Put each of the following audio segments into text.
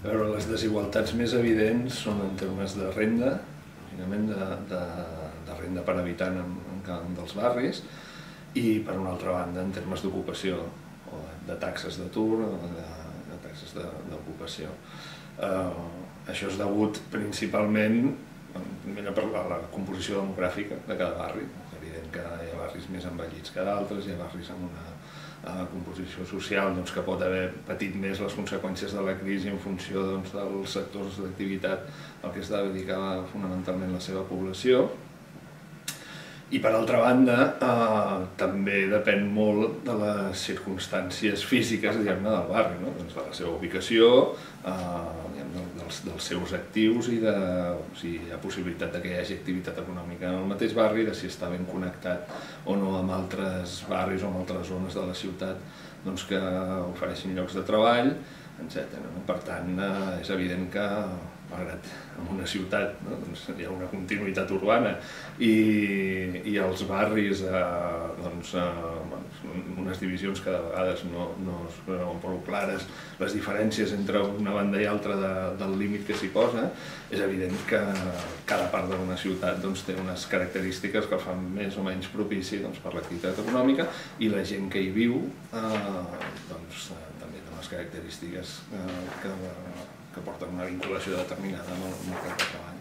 A veure, les desigualtats més evidents són en termes de renda, lògicament de renda per habitant en cada un dels barris, i per una altra banda en termes d'ocupació, o de taxes d'atur o de taxes d'ocupació. Això és degut principalment per la composició demogràfica de cada barri. És evident que hi ha barris més envellits que d'altres, hi ha barris amb una composició social que pot haver patit més les conseqüències de la crisi en funció dels sectors d'activitat al que es dedicava fonamentalment la seva població. I per altra banda, també depèn molt de les circumstàncies físiques del barri, de la seva ubicació, dels seus actius i de si hi ha possibilitat que hi hagi activitat econòmica en el mateix barri, de si està ben connectat o no amb altres barris o amb altres zones de la ciutat que ofereixin llocs de treball, etc. Per tant, és evident que, malgrat en una ciutat hi ha una continuïtat urbana i els barris, unes divisions que de vegades no són prou clares, les diferències entre una banda i altra del límit que s'hi posa, és evident que cada part d'una ciutat té unes característiques que el fan més o menys propici per l'activitat econòmica, i la gent que hi viu també té unes característiques que porten una vinculació determinada amb el mercat de treball.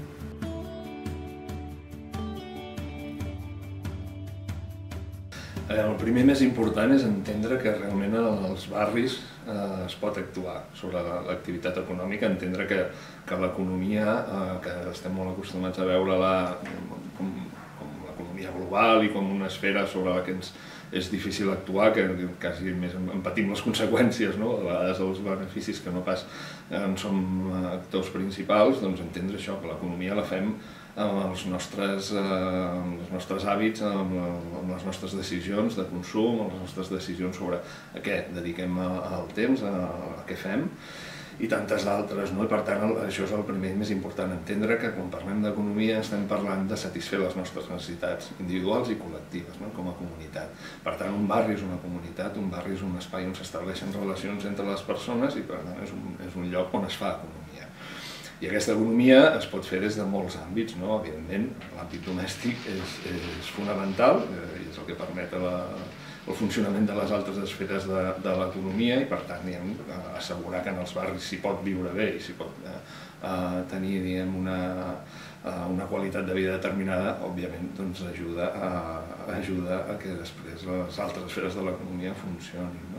El primer més important és entendre que realment als barris es pot actuar sobre l'activitat econòmica, entendre que l'economia, que estem molt acostumats a veure-la com l'economia global i com una esfera sobre la que és difícil actuar, que quasi més en patim les conseqüències, a vegades els beneficis que no pas en som actors principals, entendre això, que l'economia la fem amb els nostres hàbits, amb les nostres decisions de consum, amb les nostres decisions sobre a què dediquem el temps, a què fem, i tantes d'altres. I per tant, això és el primer més important, entendre que quan parlem d'economia estem parlant de satisfer les nostres necessitats individuals i col·lectives, com a comunitat. Per tant, un barri és una comunitat, un barri és un espai on s'estableixen relacions entre les persones i per tant és un lloc on es fa economia. I aquesta economia es pot fer des de molts àmbits, evidentment l'àmbit domèstic és fonamental i és el que permet el funcionament de les altres esferes de l'economia i per tant assegurar que en els barris s'hi pot viure bé i s'hi pot tenir una qualitat de vida determinada, òbviament ajuda a que després les altres esferes de l'economia funcionin.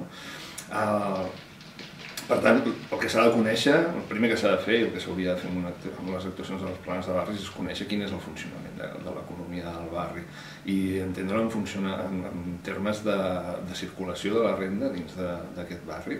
Per tant, el que s'ha de conèixer, el primer que s'ha de fer i el que s'hauria de fer amb les actuacions dels plans de barris és conèixer quin és el funcionament de l'economia del barri i entendre-ho en termes de circulació de la renda dins d'aquest barri.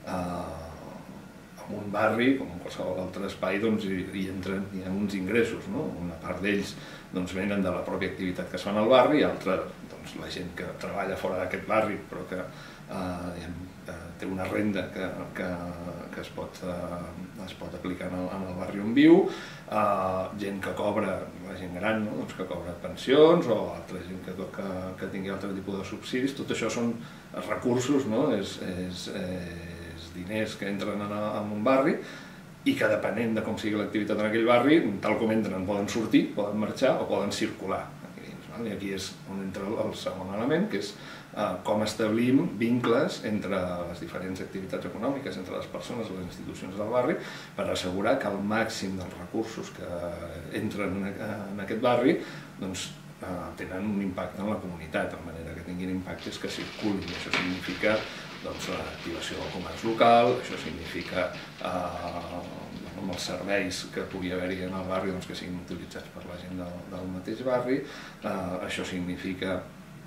En un barri, com en qualsevol altre espai, hi ha uns ingressos. Una part d'ells venen de la pròpia activitat que es fa al barri, altra la gent que treballa fora d'aquest barri però que té una renda que es pot aplicar en el barri on viu, gent que cobra, la gent gran, que cobra pensions o altra gent que tingui altre tipus de subsidis. Tot això són recursos, és diners que entren en un barri i que depenent de com sigui l'activitat en aquell barri, tal com entren poden sortir, poden marxar o poden circular. I aquí és on entra el segon element, que és com establim vincles entre les diferents activitats econòmiques, entre les persones i les institucions del barri, per assegurar que el màxim dels recursos que entren en aquest barri tenen un impacte en la comunitat, de manera que tinguin impactes que circulin. Això significa l'activació del comerç local, això significa els serveis que pugui haver-hi en el barri que siguin utilitzats per la gent del mateix barri, això significa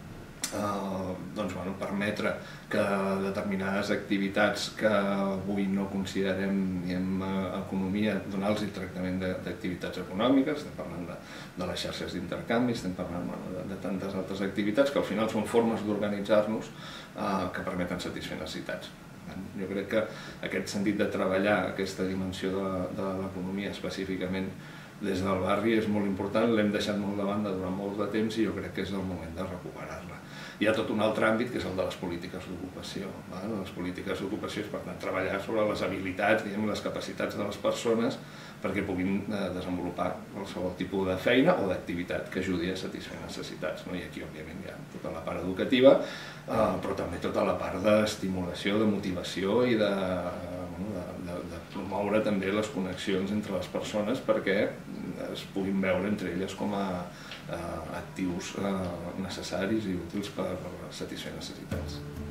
permetre que determinades activitats que avui no considerem economia, donar-los el tractament d'activitats econòmiques. Estem parlant de les xarxes d'intercanvi, estem parlant de tantes altres activitats que al final són formes d'organitzar-nos que permeten satisfer necessitats. Jo crec que aquest sentit de treballar aquesta dimensió de l'economia específicament des del barri és molt important, l'hem deixat molt de banda durant molt de temps i jo crec que és el moment de recuperar-la. hi ha tot un altre àmbit que és el de les polítiques d'ocupació. Les polítiques d'ocupació és per tant treballar sobre les habilitats, les capacitats de les persones perquè puguin desenvolupar qualsevol tipus de feina o d'activitat que ajudi a satisfer necessitats. I aquí, òbviament, hi ha tota la part educativa, però també tota la part d'estimulació, de motivació i de promoure també les connexions entre les persones perquè es puguin veure entre elles com a actius necessaris i útils per satisfer necessitats.